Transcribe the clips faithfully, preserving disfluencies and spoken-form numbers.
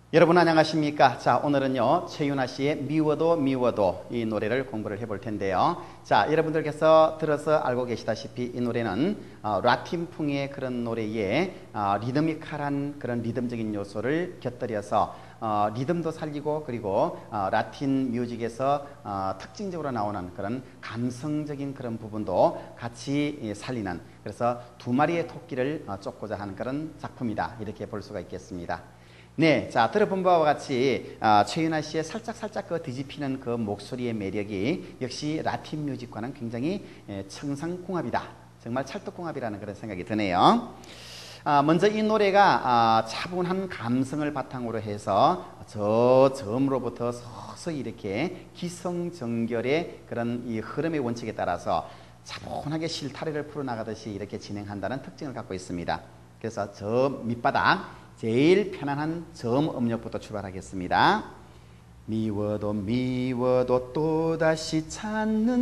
여러분 안녕하십니까? 자, 오늘은요 최윤아 씨의 미워도 미워도 이 노래를 공부를 해볼 텐데요. 자, 여러분들께서 들어서 알고 계시다시피 이 노래는 어, 라틴풍의 그런 노래에 어, 리드미컬한 그런 리듬적인 요소를 곁들여서 어, 리듬도 살리고 그리고 어, 라틴 뮤직에서 어, 특징적으로 나오는 그런 감성적인 그런 부분도 같이 예, 살리는, 그래서 두 마리의 토끼를 어, 쫓고자 하는 그런 작품이다, 이렇게 볼 수가 있겠습니다. 네, 자, 들어본 바와 같이 어, 최윤아 씨의 살짝 살짝 그 뒤집히는 그 목소리의 매력이 역시 라틴 뮤직과는 굉장히 예, 청상궁합이다, 정말 찰떡궁합이라는 그런 생각이 드네요. 아, 먼저 이 노래가 아, 차분한 감성을 바탕으로 해서 저 저음으로부터 서서히 이렇게 기성정결의 그런 이 흐름의 원칙에 따라서 차분하게 실타래를 풀어나가듯이 이렇게 진행한다는 특징을 갖고 있습니다. 그래서 저 밑바닥 제일 편안한 저음 음역부터 출발하겠습니다. 미워도 미워도 또다시 찾는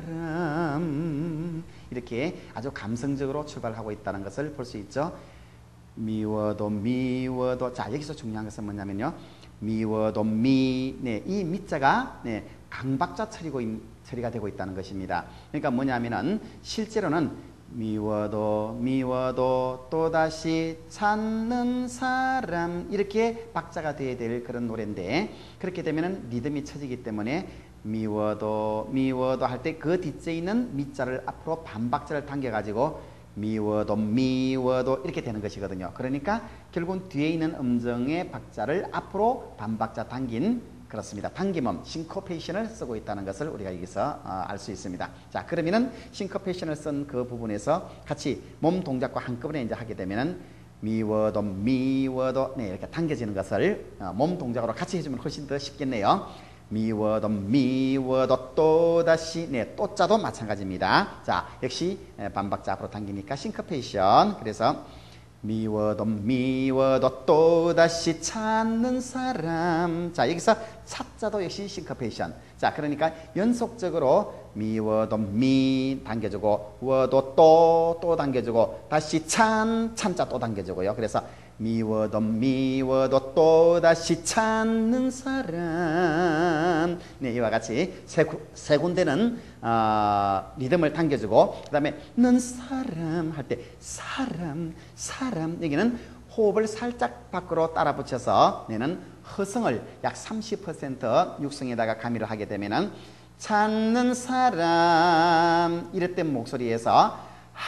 사람, 이렇게 아주 감성적으로 출발하고 있다는 것을 볼 수 있죠. 미워도 미워도, 자, 여기서 중요한 것은 뭐냐면요, 미워도 미, 네, 이 미자가 네, 강박자 처리고, 처리가 되고 있다는 것입니다. 그러니까 뭐냐면은 실제로는 미워도 미워도 또다시 찾는 사람, 이렇게 박자가 되어야 될 그런 노래인데, 그렇게 되면은 리듬이 쳐지기 때문에 미워도 미워도 할 때 그 뒷째 있는 미자를 앞으로 반박자를 당겨 가지고 미워도 미워도 이렇게 되는 것이거든요. 그러니까 결국은 뒤에 있는 음정의 박자를 앞으로 반박자 당긴, 그렇습니다, 당김음, 싱코페이션을 쓰고 있다는 것을 우리가 여기서 어, 알 수 있습니다. 자, 그러면은 싱코페이션을 쓴 그 부분에서 같이 몸 동작과 한꺼번에 이제 하게 되면은 미워도 미워도, 네, 이렇게 당겨지는 것을 어, 몸 동작으로 같이 해주면 훨씬 더 쉽겠네요. 미워도 미워도 또다시, 네, 또자도 마찬가지입니다. 자, 역시 반박자 앞으로 당기니까 싱코페이션. 그래서 미워도 미워도 또다시 찾는 사람. 자, 여기서 찾자도 역시 싱커페이션. 자, 그러니까 연속적으로 미워도 미 당겨주고 워도 또 또 당겨주고 다시 찬 찬자 또 당겨주고요. 그래서 미워도 미워도 또다시 찾는 사람. 네, 이와 같이 세, 세 군데는 어, 리듬을 당겨주고, 그 다음에 는 사람 할 때 사람 사람, 여기는 호흡을 살짝 밖으로 따라 붙여서 내는 허성을 약 삼십 퍼센트 육성에다가 가미를 하게 되면은 찾는 사람, 이럴 때 목소리에서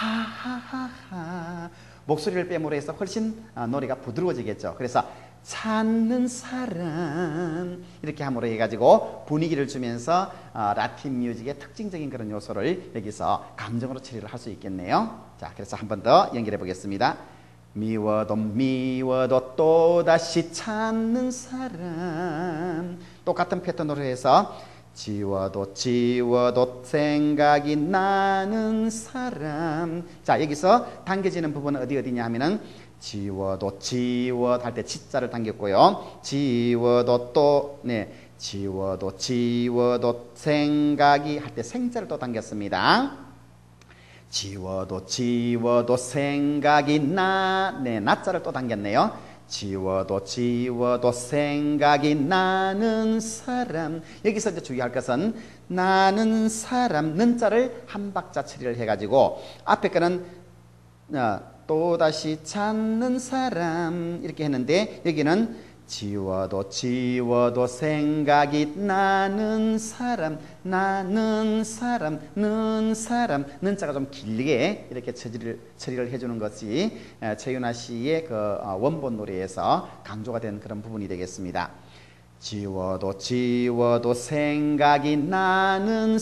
하하하하 목소리를 빼므로 해서 훨씬 노래가 부드러워지겠죠. 그래서 찾는 사람, 이렇게 함으로 해가지고 분위기를 주면서 라틴 뮤직의 특징적인 그런 요소를 여기서 감정으로 처리를 할 수 있겠네요. 자, 그래서 한 번 더 연결해 보겠습니다. 미워도 미워도 또다시 찾는 사람, 똑같은 패턴으로 해서 지워도 지워도 생각이 나는 사람. 자, 여기서 당겨지는 부분은 어디 어디냐 하면은 지워도 지워도 할 때 지자를 당겼고요, 지워도 또, 네, 지워도 지워도 생각이 할 때 생자를 또 당겼습니다. 지워도 지워도 생각이 나, 네, 나자를 또 당겼네요. 지워도 지워도 생각이 나는 사람. 여기서 이제 주의할 것은 나는 사람, 는자를 한 박자 처리를 해가지고 앞에 거는 어, 또다시 찾는 사람 이렇게 했는데, 여기는 지워도 지워도 생각이 나는 사람, 나는 사람, 는 사람, 는자가 좀 길게 이렇게 처리를, 처리를 해주는 것이 최윤아 씨의 그 원본 노래에서 강조가 된 그런 부분이 되겠습니다. 지워도 지워도 생각이 나는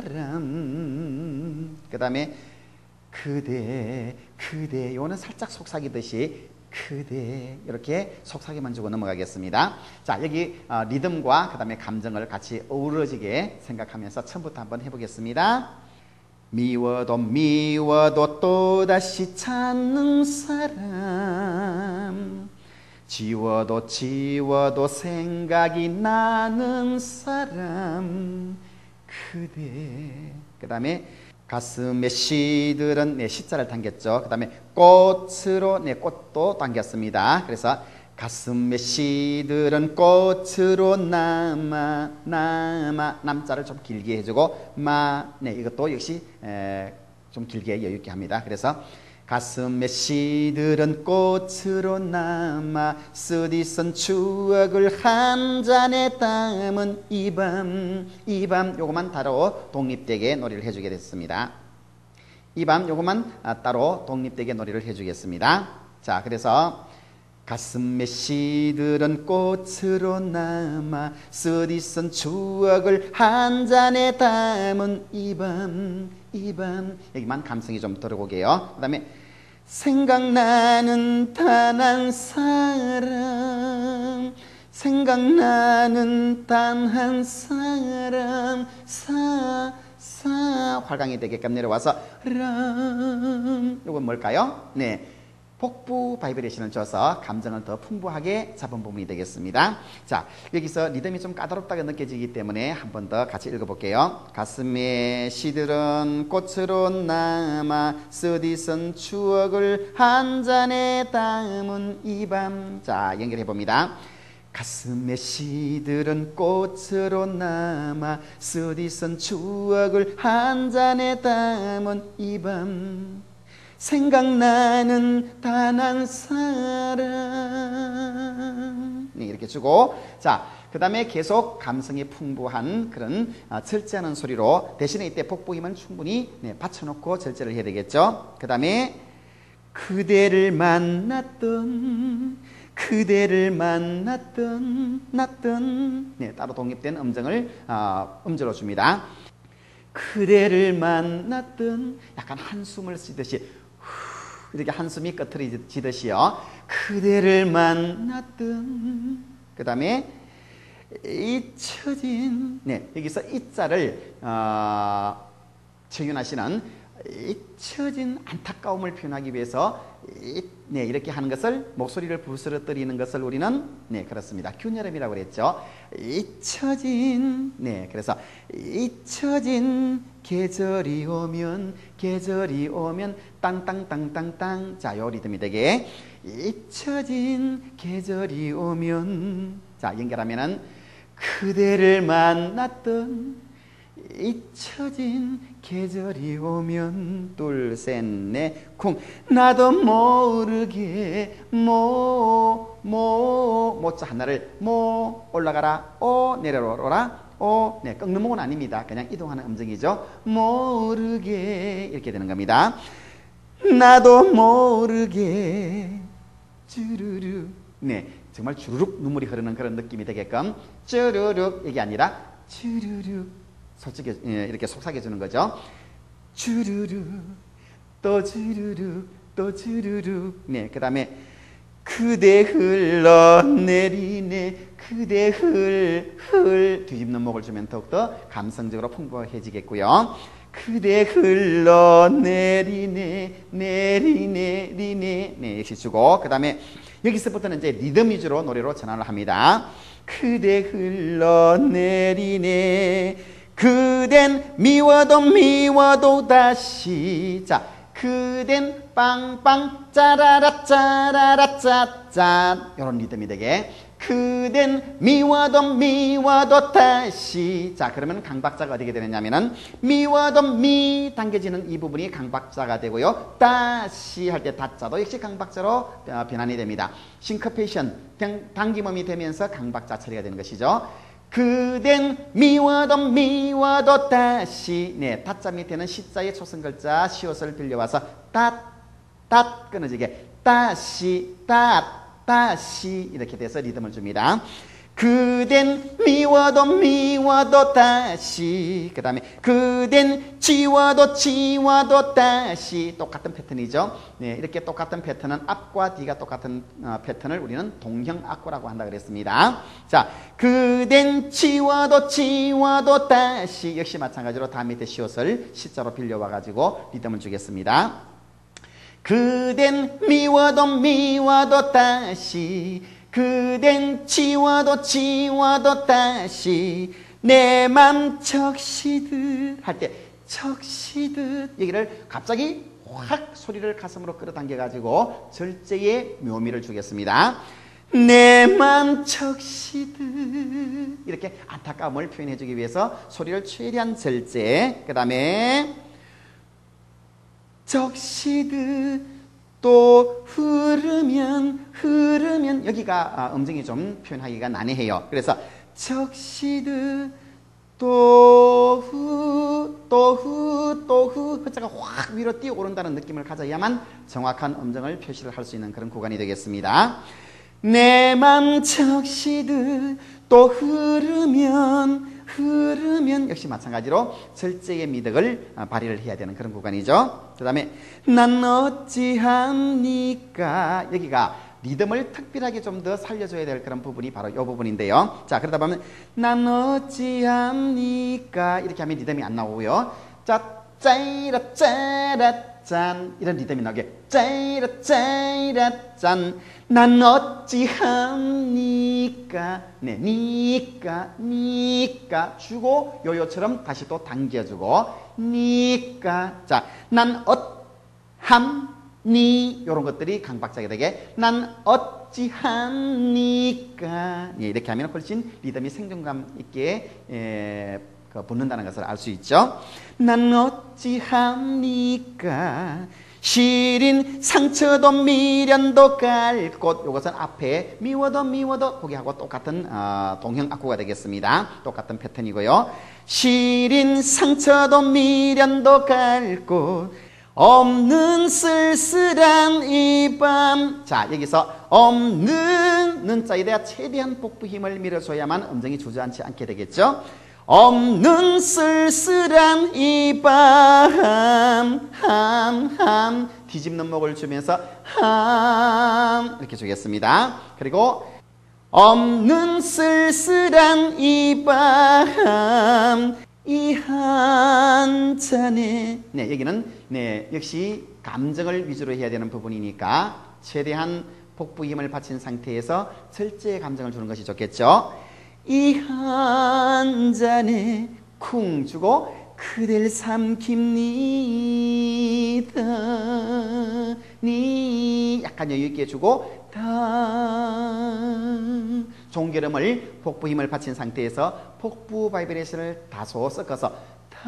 사람. 그 다음에 그대 그대, 요거는 살짝 속삭이듯이 그대, 이렇게 속삭이만 주고 넘어가겠습니다. 자, 여기 어, 리듬과 그 다음에 감정을 같이 어우러지게 생각하면서 처음부터 한번 해보겠습니다. 미워도 미워도 또다시 찾는 사람, 지워도 지워도 생각이 나는 사람, 그대. 그 다음에 가슴에 시들은, 네, 시자를 당겼죠. 그 다음에 꽃으로, 네, 꽃도 당겼습니다. 그래서 가슴에 시들은 꽃으로 남아 남아 남자를 좀 길게 해주고 마 네 이것도 역시 에, 좀 길게 여유 있게 합니다. 그래서 가슴에 시들은 꽃으로 남아 쓰디쓴 추억을 한 잔에 담은 이 밤 이 밤 요것만 따로 독립되게 놀이를 해주게 됐습니다. 이 밤 요것만 따로 독립되게 놀이를 해주겠습니다. 자, 그래서 가슴에 시들은 꽃으로 남아 쓰디쓴 추억을 한 잔에 담은 이 밤 이 밤 여기만 감성이 좀 들어오게요. 그 다음에 생각나는 단 한 사람 생각나는 단 한 사람 사 사 활강이 되게끔 내려와서 람 이건 뭘까요? 네. 복부 바이브레이션을 줘서 감정을 더 풍부하게 잡은 부분이 되겠습니다. 자, 여기서 리듬이 좀 까다롭다고 느껴지기 때문에 한 번 더 같이 읽어볼게요. 가슴에 시들은 꽃으로 남아 쓰디쓴 추억을 한 잔에 담은 이 밤. 자, 연결해봅니다. 가슴에 시들은 꽃으로 남아 쓰디쓴 추억을 한 잔에 담은 이 밤. 생각나는 단 한 사람 네, 이렇게 주고 자, 그 다음에 계속 감성이 풍부한 그런 어, 절제하는 소리로 대신에 이때 복부 힘은 충분히 네, 받쳐놓고 절제를 해야 되겠죠. 그 다음에 그대를 만났던 그대를 만났던 났던 네, 따로 독립된 음정을 어, 음절로 줍니다. 그대를 만났던 약간 한숨을 쉬듯이 이렇게 한숨이 끄트러지듯이요. 그대를 만났던 그 다음에 잊혀진 네, 여기서 이자를 어, 최윤아 씨는 잊혀진 안타까움을 표현하기 위해서 이, 네, 이렇게 하는 것을 목소리를 부스러뜨리는 것을 우리는 네, 그렇습니다. 균열음이라고 그랬죠. 잊혀진 네, 그래서 잊혀진 계절이 오면 계절이 오면 땅땅땅땅땅 자, 요 리듬이 되게 잊혀진 계절이 오면 자, 연결하면은 그대를 만났던 잊혀진 계절이 오면 둘, 셋, 넷, 쿵 나도 모르게 모, 모, 모자 하나를 모 올라가라 오 내려오라 오 네, 꺾는 목은 아닙니다. 그냥 이동하는 음정이죠. 모르게 이렇게 되는 겁니다. 나도 모르게 쭈루루 네, 정말 주르륵 눈물이 흐르는 그런 느낌이 되게끔 쭈루룩 이게 아니라 쭈루룩 솔직히 이렇게 속삭여 주는 거죠. 주르르 또 주르르 또 주르르 네, 그 다음에 그대 흘러내리네 그대 흘흘 뒤집는 목을 주면 더욱더 감성적으로 풍부해지겠고요. 그대 흘러내리네 내리네 리네 네, 역시 주고 그 다음에 여기서부터는 이제 리듬 위주로 노래로 전환을 합니다. 그대 흘러내리네 그댄 미워도 미워도 다시 자 그댄 빵빵 짜라라 짜라라 짜짠 이런 리듬이 되게 그댄 미워도 미워도 다시 자 그러면 강박자가 어떻게 되느냐면은 미워도 미 당겨지는 이 부분이 강박자가 되고요. 다시 할 때 다자도 역시 강박자로 변환이 됩니다. 싱커페이션 당김음이 되면서 강박자 처리가 되는 것이죠. 그댄 미워도 미워도 다시 네, 다자 밑에는 시자의 초성글자 시옷을 빌려와서 따, 따 끊어지게 다시 따, 다시 이렇게 돼서 리듬을 줍니다. 그댄 미워도 미워도 다시 그 다음에 그댄 지워도 지워도 다시 똑같은 패턴이죠. 네, 이렇게 똑같은 패턴은 앞과 뒤가 똑같은 어, 패턴을 우리는 동형악구라고 한다 그랬습니다. 자, 그댄 지워도 지워도 다시 역시 마찬가지로 다음 밑에 시옷을 시자로 빌려와 가지고 리듬을 주겠습니다. 그댄 미워도 미워도 다시 그댄 지워도 지워도 다시 내 맘 적시듯 할 때 적시듯 여기를 갑자기 확 소리를 가슴으로 끌어당겨 가지고 절제의 묘미를 주겠습니다. 내 맘 적시듯 이렇게 안타까움을 표현해 주기 위해서 소리를 최대한 절제. 그 다음에 적시듯 또 흐르면 흐르면 여기가 음정이 좀 표현하기가 난해해요. 그래서 적시듯 또 후 또 후 또 후 흐자가 확 위로 뛰어오른다는 느낌을 가져야만 정확한 음정을 표시를 할 수 있는 그런 구간이 되겠습니다. 내 맘 적시듯 또 흐르면 흐르면 역시 마찬가지로 절제의 미덕을 발휘를 해야 되는 그런 구간이죠. 그 다음에 난 어찌합니까 여기가 리듬을 특별하게 좀 더 살려줘야 될 그런 부분이 바로 이 부분인데요. 자, 그러다 보면 난 어찌합니까 이렇게 하면 리듬이 안 나오고요. 자, 짜이라 짜라 짠 이런 리듬이 나오게 짜이라 짜이라 짠 난 어찌합니까 네, 니까 니까 주고 요요처럼 다시 또 당겨주고 니까 자, 난 어함니 요런 것들이 강박자가 되게 난 어찌합니까 예, 이렇게 하면 훨씬 리듬이 생동감 있게 예, 그 붙는다는 것을 알 수 있죠. 난 어찌합니까 시린 상처도 미련도 갈 곳 요것은 앞에 미워도 미워도 거기하고 똑같은 어, 동형 악구가 되겠습니다. 똑같은 패턴이고요. 시린 상처도 미련도 갈 곳 없는 쓸쓸한 이 밤 자 여기서 없는 는자에 대해 최대한 복부 힘을 밀어줘야만 음정이 주저앉지 않게 되겠죠. 없는 쓸쓸한 이 밤 함 함 뒤집는 목을 주면서 함 이렇게 주겠습니다. 그리고 없는 쓸쓸한 이 밤 이 한 잔에 네 여기는 네 역시 감정을 위주로 해야 되는 부분이니까 최대한 복부 힘을 받친 상태에서 절제의 감정을 주는 것이 좋겠죠. 이 한 잔에 쿵 주고 그댈 삼킵니다. 니 약간 여유 있게 주고 다 종결음을 복부 힘을 받친 상태에서 복부 바이브레이션을 다소 섞어서 다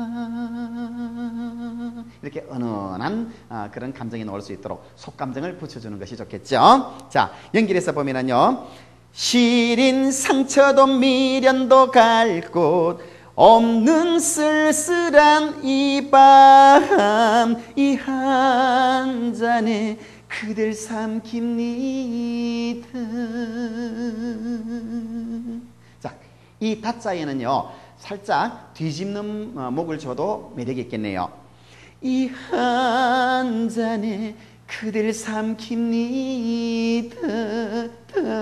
이렇게 은은한 아, 그런 감정이 나올 수 있도록 속감정을 붙여주는 것이 좋겠죠. 자 연결해서 보면은요. 시린 상처도 미련도 갈 곳 없는 쓸쓸한 이 밤 이 한 잔에 그댈 삼킵니다. 자, 이 다자에는요 살짝 뒤집는 목을 줘도 매력이 있겠네요. 이 한 잔에 그댈 삼킵니다.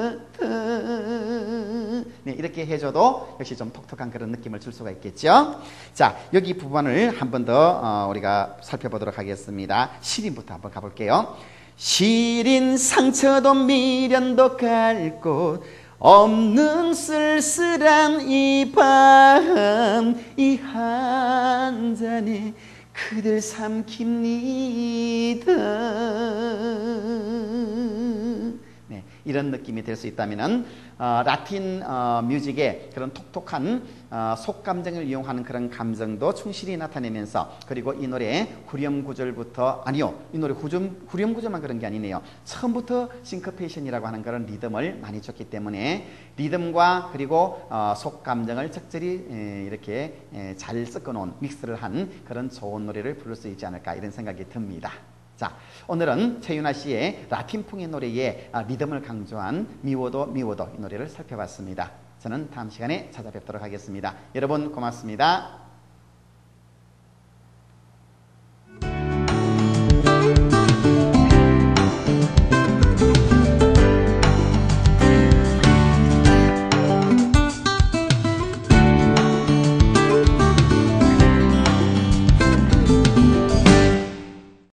네, 이렇게 해줘도 역시 좀 톡톡한 그런 느낌을 줄 수가 있겠죠. 자, 여기 부분을 한 번 더 어, 우리가 살펴보도록 하겠습니다. 시린부터 한번 가볼게요. 시린 상처도 미련도 갈 곳 없는 쓸쓸한 이 밤 이 한 잔에 그댈 삼킵니다. 네, 이런 느낌이 될 수 있다면은 어, 라틴 어, 뮤직의 그런 톡톡한 어, 속감정을 이용하는 그런 감정도 충실히 나타내면서 그리고 이 노래 후렴 구절부터 아니요 이 노래 후렴, 후렴 구절만 그런 게 아니네요. 처음부터 싱커페이션이라고 하는 그런 리듬을 많이 줬기 때문에 리듬과 그리고 어, 속감정을 적절히 에, 이렇게 에, 잘 섞어놓은 믹스를 한 그런 좋은 노래를 부를 수 있지 않을까 이런 생각이 듭니다. 자, 오늘은 최윤아 씨의 라틴풍의 노래에 리듬을 강조한 미워도 미워도 이 노래를 살펴봤습니다. 저는 다음 시간에 찾아뵙도록 하겠습니다. 여러분 고맙습니다.